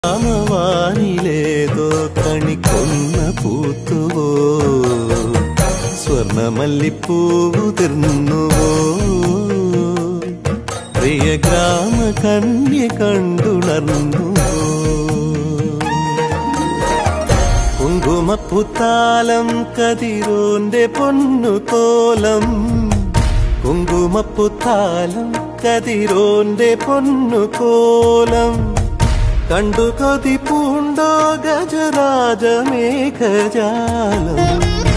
രാമവാനിലേതോ കണിക്കൊന്ന പൂത്തുവോ സ്വർണമല്ലിപ്പൂവുതിർന്നുവോ പ്രിയ ഗ്രാമ കന്യ കണ്ടുണർന്നുവോ കുങ്കുമപ്പുത്താലം കതിരോന്റെ പൊന്നുകോലം കുങ്കുമപ്പുത്താലം കതിരോന്റെ പൊന്നുകോലം കണ്ടു കൊതി പൂണ്ടോ ഗജരാജമേഘജാലം